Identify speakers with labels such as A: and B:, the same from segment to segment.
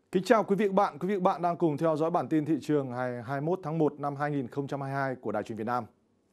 A: Kính chào quý vị và các bạn. Quý vị và các bạn đang cùng theo dõi bản tin thị trường ngày 21 tháng 1 năm 2022 của Đài truyền Việt Nam.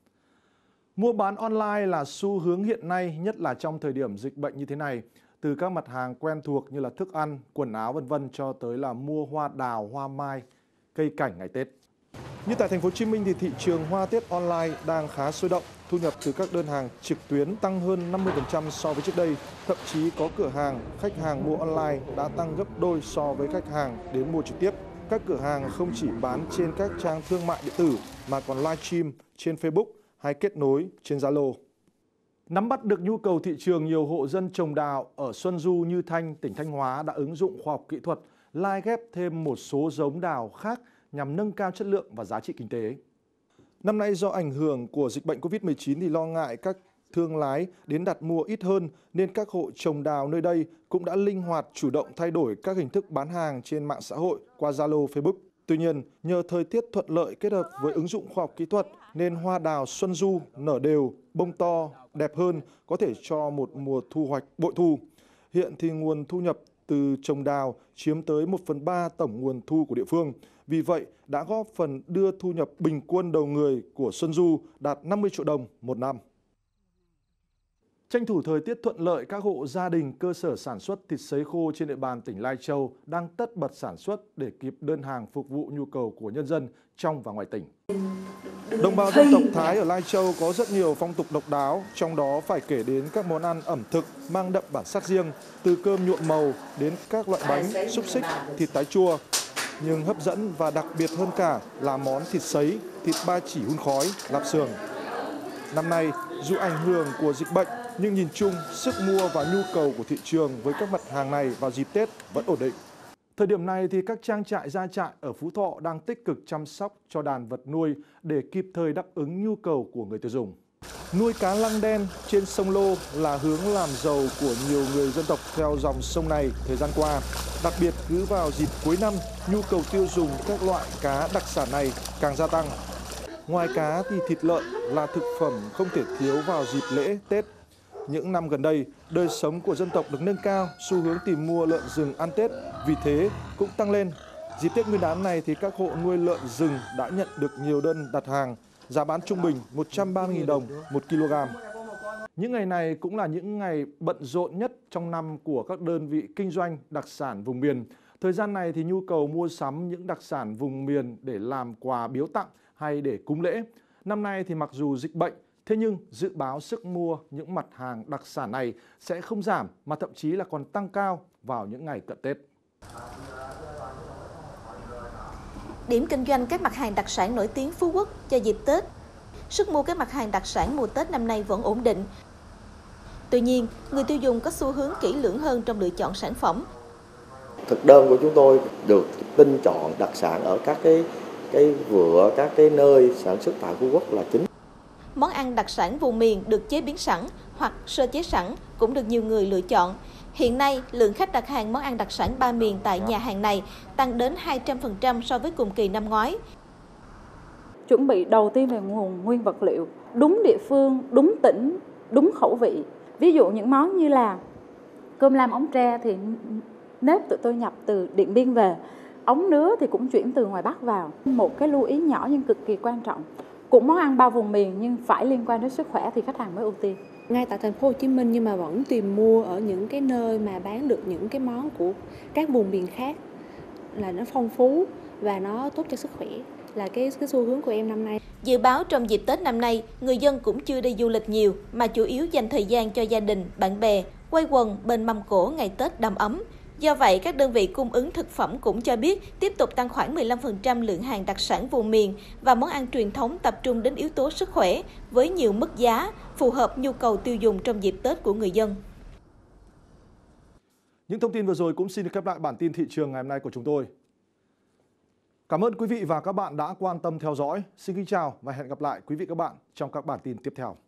A: Mua bán online là xu hướng hiện nay, nhất là trong thời điểm dịch bệnh như thế này. Từ các mặt hàng quen thuộc như là thức ăn, quần áo vân vân cho tới là mua hoa đào, hoa mai, cây cảnh ngày Tết. Như tại thành phố Hồ Chí Minh thì thị trường hoa Tết online đang khá sôi động, thu nhập từ các đơn hàng trực tuyến tăng hơn 50% so với trước đây. Thậm chí có cửa hàng, khách hàng mua online đã tăng gấp đôi so với khách hàng đến mua trực tiếp. Các cửa hàng không chỉ bán trên các trang thương mại điện tử mà còn livestream trên Facebook hay kết nối trên Zalo. Nắm bắt được nhu cầu thị trường, nhiều hộ dân trồng đào ở Xuân Du, Như Thanh, tỉnh Thanh Hóa đã ứng dụng khoa học kỹ thuật, lai ghép thêm một số giống đào khác nhằm nâng cao chất lượng và giá trị kinh tế. Năm nay do ảnh hưởng của dịch bệnh Covid-19 thì lo ngại các thương lái đến đặt mua ít hơn nên các hộ trồng đào nơi đây cũng đã linh hoạt chủ động thay đổi các hình thức bán hàng trên mạng xã hội qua Zalo, Facebook. Tuy nhiên, nhờ thời tiết thuận lợi kết hợp với ứng dụng khoa học kỹ thuật nên hoa đào Xuân Du nở đều, bông to, đẹp hơn, có thể cho một mùa thu hoạch bội thu. Hiện thì nguồn thu nhập từ trồng đào chiếm tới 1/3 tổng nguồn thu của địa phương. Vì vậy, đã góp phần đưa thu nhập bình quân đầu người của Xuân Du đạt 50 triệu đồng một năm. Tranh thủ thời tiết thuận lợi, các hộ gia đình, cơ sở sản xuất thịt sấy khô trên địa bàn tỉnh Lai Châu đang tất bật sản xuất để kịp đơn hàng phục vụ nhu cầu của nhân dân trong và ngoài tỉnh. Đồng bào dân tộc Thái ở Lai Châu có rất nhiều phong tục độc đáo, trong đó phải kể đến các món ăn ẩm thực mang đậm bản sắc riêng, từ cơm nhuộm màu đến các loại bánh, xúc xích, thịt tái chua. Nhưng hấp dẫn và đặc biệt hơn cả là món thịt sấy, thịt ba chỉ hun khói, lạp xưởng. Năm nay, dù ảnh hưởng của dịch bệnh, nhưng nhìn chung, sức mua và nhu cầu của thị trường với các mặt hàng này vào dịp Tết vẫn ổn định. Thời điểm này thì các trang trại gia trại ở Phú Thọ đang tích cực chăm sóc cho đàn vật nuôi để kịp thời đáp ứng nhu cầu của người tiêu dùng. Nuôi cá lăng đen trên sông Lô là hướng làm giàu của nhiều người dân tộc theo dòng sông này thời gian qua. Đặc biệt cứ vào dịp cuối năm, nhu cầu tiêu dùng các loại cá đặc sản này càng gia tăng. Ngoài cá thì thịt lợn là thực phẩm không thể thiếu vào dịp lễ Tết. Những năm gần đây, đời sống của dân tộc được nâng cao, xu hướng tìm mua lợn rừng ăn Tết vì thế cũng tăng lên. Dịp Tết Nguyên đán này thì các hộ nuôi lợn rừng đã nhận được nhiều đơn đặt hàng, giá bán trung bình 130.000 đồng 1 kg. Những ngày này cũng là những ngày bận rộn nhất trong năm của các đơn vị kinh doanh đặc sản vùng miền. Thời gian này thì nhu cầu mua sắm những đặc sản vùng miền để làm quà biếu tặng hay để cúng lễ. Năm nay thì mặc dù dịch bệnh, thế nhưng dự báo sức mua những mặt hàng đặc sản này sẽ không giảm mà thậm chí là còn tăng cao vào những ngày cận Tết.
B: Điểm kinh doanh các mặt hàng đặc sản nổi tiếng Phú Quốc cho dịp Tết. Sức mua các mặt hàng đặc sản mùa Tết năm nay vẫn ổn định. Tuy nhiên, người tiêu dùng có xu hướng kỹ lưỡng hơn trong lựa chọn sản phẩm.
C: Thực đơn của chúng tôi được tinh chọn đặc sản ở các cái vựa, các cái nơi sản xuất tại Phú Quốc là chính.
B: Món ăn đặc sản vùng miền được chế biến sẵn hoặc sơ chế sẵn cũng được nhiều người lựa chọn. Hiện nay, lượng khách đặt hàng món ăn đặc sản ba miền tại nhà hàng này tăng đến 200% so với cùng kỳ năm ngoái.
D: Chuẩn bị đầu tiên về nguồn nguyên vật liệu, đúng địa phương, đúng tỉnh, đúng khẩu vị. Ví dụ những món như là cơm lam ống tre thì nếp tụi tôi nhập từ Điện Biên về, ống nứa thì cũng chuyển từ ngoài Bắc vào. Một cái lưu ý nhỏ nhưng cực kỳ quan trọng, cũng món ăn ba vùng miền nhưng phải liên quan đến sức khỏe thì khách hàng mới ưu tiên.
E: Ngay tại thành phố Hồ Chí Minh nhưng mà vẫn tìm mua ở những cái nơi mà bán được những cái món của các vùng miền khác, là nó phong phú và nó tốt cho sức khỏe, là cái xu hướng của em năm nay.
B: Dự báo trong dịp Tết năm nay, người dân cũng chưa đi du lịch nhiều mà chủ yếu dành thời gian cho gia đình, bạn bè, quây quần bên mâm cỗ ngày Tết đầm ấm. Do vậy, các đơn vị cung ứng thực phẩm cũng cho biết tiếp tục tăng khoảng 15% lượng hàng đặc sản vùng miền và món ăn truyền thống tập trung đến yếu tố sức khỏe với nhiều mức giá phù hợp nhu cầu tiêu dùng trong dịp Tết của người dân.
A: Những thông tin vừa rồi cũng xin được khép lại bản tin thị trường ngày hôm nay của chúng tôi. Cảm ơn quý vị và các bạn đã quan tâm theo dõi. Xin kính chào và hẹn gặp lại quý vị và các bạn trong các bản tin tiếp theo.